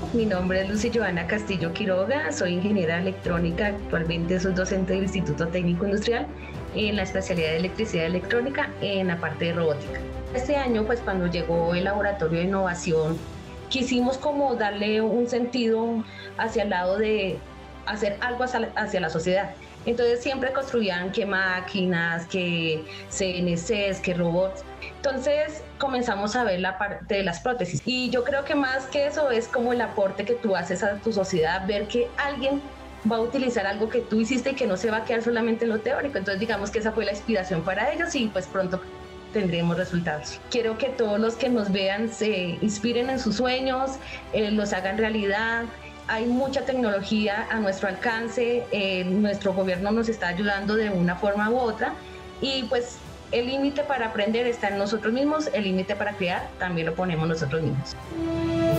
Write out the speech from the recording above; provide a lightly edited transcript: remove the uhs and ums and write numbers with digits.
mi nombre es Lucy Joana Castillo Quiroga, soy ingeniera electrónica, actualmente soy docente del Instituto Técnico Industrial en la especialidad de electricidad electrónica en la parte de robótica. Este año, pues cuando llegó el laboratorio de innovación, quisimos como darle un sentido hacia el lado de hacer algo hacia la sociedad. Entonces siempre construían que máquinas, que CNCs, que robots. Entonces comenzamos a ver la parte de las prótesis. Y yo creo que más que eso es como el aporte que tú haces a tu sociedad, ver que alguien va a utilizar algo que tú hiciste y que no se va a quedar solamente en lo teórico. Entonces digamos que esa fue la inspiración para ellos y pues pronto tendremos resultados. Quiero que todos los que nos vean se inspiren en sus sueños, los hagan realidad. Hay mucha tecnología a nuestro alcance, nuestro gobierno nos está ayudando de una forma u otra y pues el límite para aprender está en nosotros mismos, el límite para crear también lo ponemos nosotros mismos.